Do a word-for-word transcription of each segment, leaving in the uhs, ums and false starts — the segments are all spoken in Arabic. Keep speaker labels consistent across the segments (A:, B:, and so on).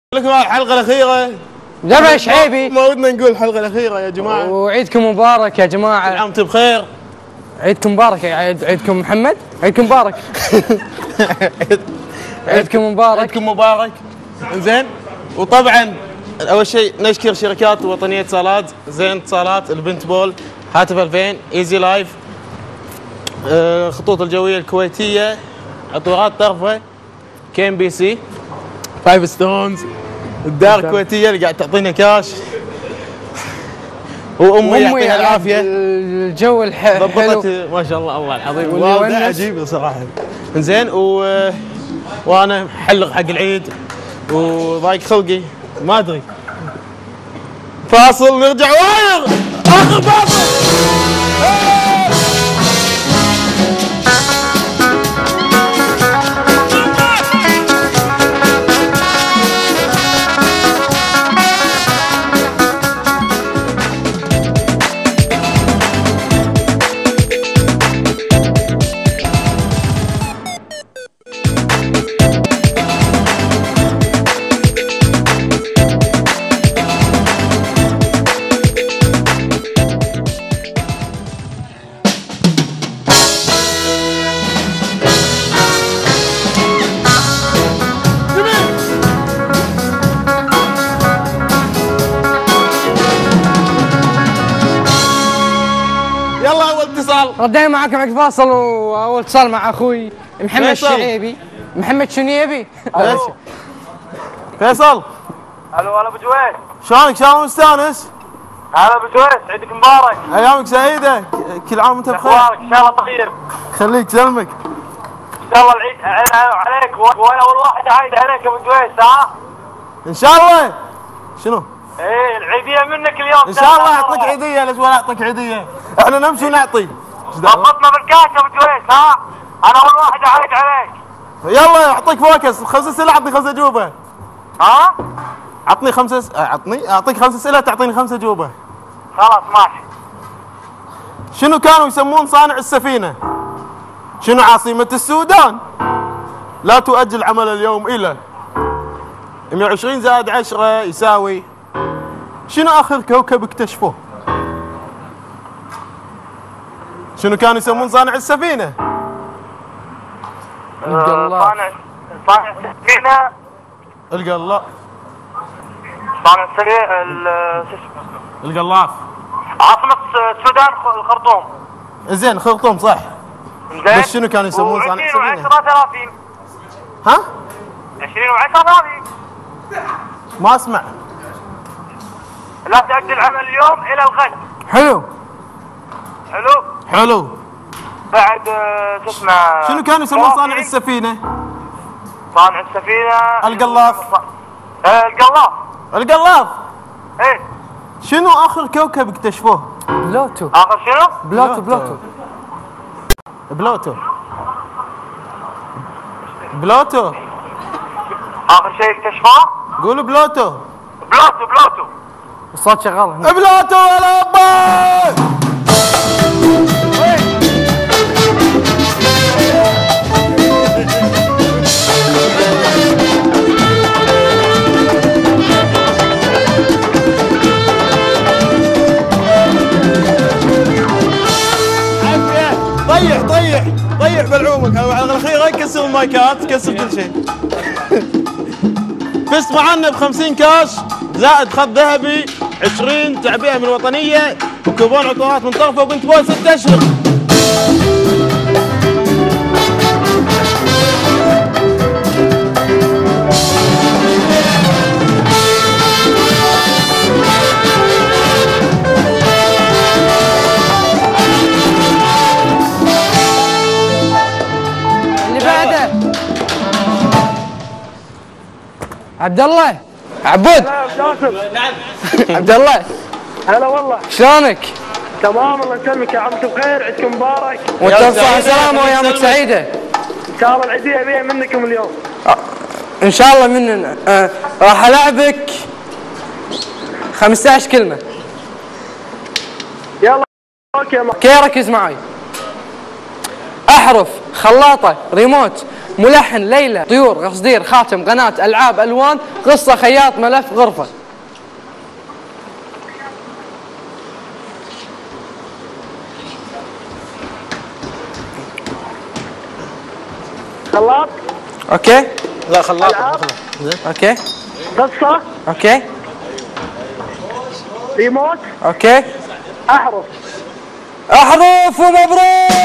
A: لكم الحلقة الأخيرة.
B: ذبح شعيبي.
A: ما ودنا نقول الحلقة الأخيرة يا جماعة.
B: وعيدكم مبارك يا جماعة.
A: كل عام وانتم بخير.
B: عيدكم مبارك يا عيد عيدكم محمد. عيدكم مبارك. عيدكم مبارك.
A: عيدكم مبارك. زين. وطبعا أول شيء نشكر شركات وطنية اتصالات، زين اتصالات، البنت بول، هاتف ألفين، ايزي لايف، خطوط الجوية الكويتية، عطورات طرفة، كي ام بي سي، فايف ستونز، الدار الكويتية اللي قاعد تعطينا كاش، وامي يعطيها العافية.
B: الجو الحلو
A: ضبطت ما شاء الله، الله العظيم والله عجيب صراحة. زين و... وانا محلق حق العيد وضايق خلقي ما ادري. فاصل نرجع واير اخر فاصل.
B: ردينا معاكم بعد فاصل، واول اتصال مع اخوي محمد الشعيبي. محمد شنيبي.
A: فيصل. فيصل.
C: الو هلا ابو جويس.
A: شلونك؟ شلون مستانس؟
C: هلا ابو جويس، عيدك مبارك.
A: ايامك سعيده، كل عام وانت بخير.
C: اخبارك ان شاء الله طيب.
A: خليك سلمك.
C: ان شاء الله العيد عليك، وانا اول واحد عايد عليك يا ابو جويس. ها؟
A: ان شاء الله. شنو؟
C: ايه العيديه منك اليوم
A: ان شاء الله اعطيك عيديه، ليش ولا اعطيك عيديه؟ احنا نمشي ونعطي.
C: ضبطنا بالكاش يا ابو جويس. ها؟ انا اول واحد اعيد عليك.
A: يلا اعطيك فوكس، خمس اسئله اعطني خمسه اجوبه.
C: ها؟
A: عطني خمسه س... اعطني اعطيك خمس اسئله تعطيني خمسه اجوبه.
C: خلاص ماشي.
A: شنو كانوا يسمون صانع السفينه؟ شنو عاصمه السودان؟ لا تؤجل عمل اليوم الى مئة وعشرين زائد عشرة يساوي. شنو اخر كوكب اكتشفوه؟ شنو كانوا يسمون صانع السفينه؟
B: القلاف.
C: صانع صانع السفينه
A: القلاف.
C: صانع السفينه شو اسمه؟
A: القلاف.
C: عاصمة السودان الخرطوم.
A: زين خرطوم صح.
C: زين.
A: بس شنو كانوا يسمون صانع السفينه؟
C: عشرين وعشرة ثلاثين.
A: ها؟
C: عشرين وعشرة ثلاثين.
A: ما اسمع.
C: لا تأجل عمل اليوم إلى الغد.
B: حلو.
C: حلو.
A: حلو.
C: بعد شو اسمه؟
A: شنو كانوا يسمون صانع السفينه؟
C: صانع السفينه
A: القلاف.
C: القلاف.
A: القلاف.
C: ايه.
A: شنو اخر كوكب اكتشفوه؟
B: بلوتو.
C: اخر شنو؟
B: بلوتو بلوتو
A: بلوتو. بلوتو.
C: اخر شيء اكتشفوه؟
A: قولوا بلوتو.
C: بلوتو بلوتو.
B: الصوت شغال هنا.
A: بلوتو يا لبا. طيح طيح طيح بلعومك. على الاخيره كسر المايكات، كسر كل شيء. فزت معنا ب خمسين كاش زائد خط ذهبي، عشرين تعبئه من الوطنيه، وكوبون عطورات من طرفه، وبنت بول ست اشهر.
B: عبد الله. عبود.
C: نعم.
B: عبد الله.
C: هلا والله.
B: شلونك؟
C: تمام الله يسلمك يا عمك بخير، عيدكم مبارك.
B: وانت بصحة وسلامة وايامك سعيدة.
C: ان شاء الله العيدية بيها منكم اليوم.
B: أه. ان شاء الله مننا. أه. راح العبك خمسة عشر كلمة.
C: يلا اوكي.
B: كي ركز معي. احرف، خلاطة، ريموت، ملحن ليلى، طيور، قصدير، خاتم، قناة، ألعاب، ألوان، قصة، خياط، ملف، غرفة.
C: خلاط.
B: اوكي.
A: لا خلاط.
B: اوكي.
C: قصة.
B: اوكي.
C: ريموت.
B: اوكي.
C: احرف.
B: احرف ومبروك.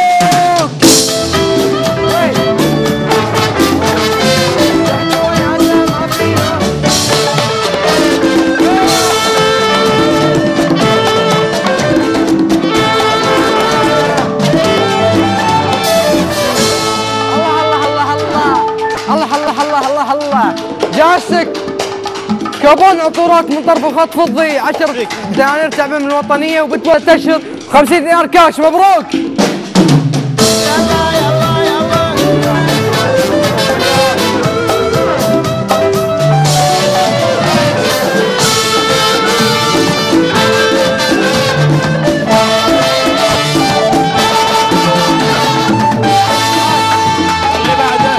B: الله الله الله الله الله جاسك كابون عطورات من طرف الخط فضي عشر دنانير تعبئة من الوطنية وبتوالت اشهر خمسين دينار كاش. مبروك.
A: يلا يلا يلا. اللي بعده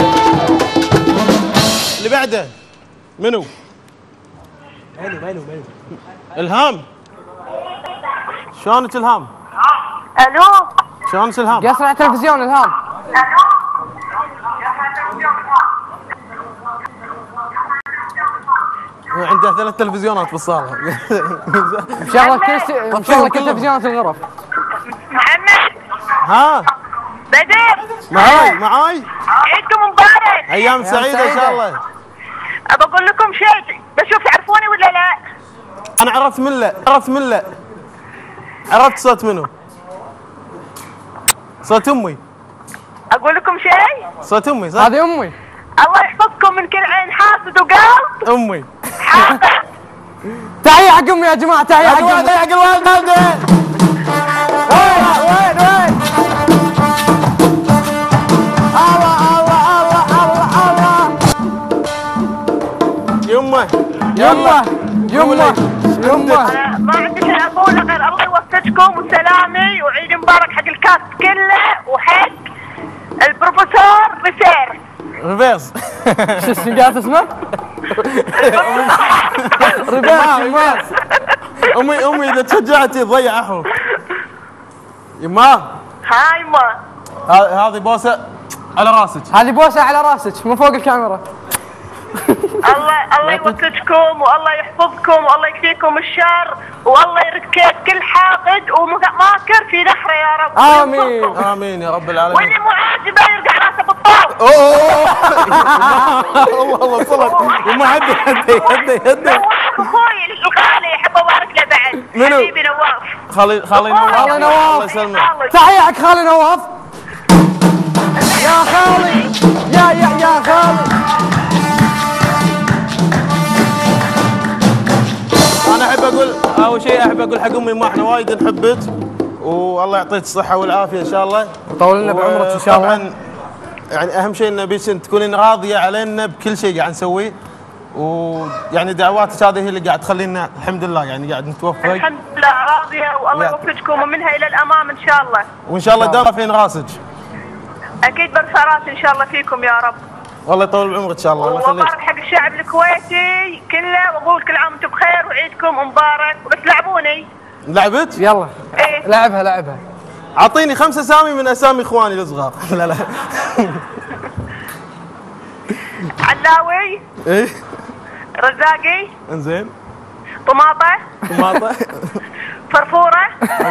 A: اللي بعده منو؟
D: مالو مالو مالو
A: الهام. شلونك الهام؟
C: الو.
A: شلونك الهام؟
B: قصر على التلفزيون الهام.
A: هو عنده ثلاث تلفزيونات بالصالة.
B: مشغله كل مشغله كل تلفزيونات الغرف.
C: محمد.
A: ها
C: بدر.
A: معاي معاي.
C: عيدكم مبارك.
A: ايام سعيدة ان شاء الله.
C: ابى اقول لكم شيء، بشوف تعرفوني ولا لا؟
A: انا عرفت من لا عرفت من لا عرفت صوت منو؟ صوت امي.
C: اقول لكم شيء؟
A: صوت امي صح؟
B: هذه امي.
C: الله يحفظكم من كل عين حاسد وقلب.
A: امي.
C: حاسد.
B: تحية حق امي يا جماعة. تحية حق امي.
A: حق الوالدة.
B: وين وين وين؟ الله الله الله الله الله.
A: يمه
B: يمه يمه يمه.
C: أنا ما عندي شيء اقوله غير الله يوفقكم وسلامي وعيد مبارك حق الكاست كله وحق البروفيسور ريسير.
A: ريفيرس.
B: شو اسمه قالت اسمه؟ ريفيرس.
A: امي امي اذا تشجعتي تضيع احرف. يما
C: هاي ما
A: ه- هذه بوسه على راسك.
B: هذه بوسة على راسك من فوق الكاميرا.
C: الله الله يوفقكم والله يحفظكم والله يكفيكم الشر والله يرد كيد كل حاقد وماكر في نحره يا رب.
B: امين.
A: امين يا رب العالمين.
C: واللي مو عاجبه يرجع راسه بالطاوله.
A: اوه الله الله صلت. يما هدي هدي هدي هدي.
C: نواف اخوي الغالي احب ابارك له بعد.
A: منو؟
C: حبيبي نواف.
A: خالي خالي نواف.
B: خالي نواف.
A: الله يسلمك.
B: تحية حق خالي نواف. يا خالي يا يا يا خالي.
A: انا احب اقول اول شيء احب اقول حق امي ما احنا وايد نحبك والله يعطيك الصحه والعافيه ان شاء الله.
B: وطول لنا بعمرك ان شاء الله.
A: طبعا يعني اهم شيء ان بيك تكونين راضيه علينا بكل شيء قاعد نسويه ويعني دعواتك هذه هي اللي قاعد تخلينا الحمد لله يعني قاعد نتوفق.
C: الحمد لله راضيه والله يوفقكم ومنها الى الامام ان شاء الله.
A: وان شاء الله دام فين راسك.
C: اكيد برسالات ان شاء الله فيكم يا رب.
A: والله يطول بعمرك ان شاء الله. الله يخليك.
C: ومبارك حق الشعب الكويتي كله واقول كل عام وانتم بخير وعيدكم مبارك بس لعبوني.
A: لعبت؟
B: يلا
C: ايه
B: لعبها لعبها.
A: اعطيني خمس اسامي من اسامي اخواني الصغار. لا لا.
C: علاوي.
A: ايه
C: رزاقي.
A: انزين.
C: طماطه.
A: طماطه.
C: فرفوره.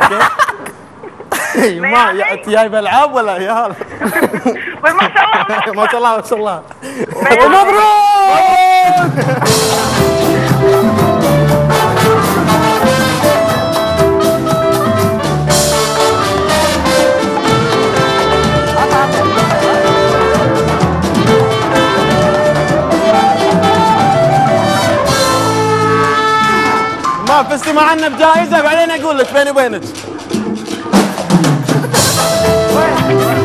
A: اوكي. ما انت جايب العاب ولا عيال؟
C: ما شاء الله.
A: ما شاء الله ما شاء الله.
B: مبروك.
A: ما فزتي معنا بجائزه بعدين اقول لك بيني وبينك.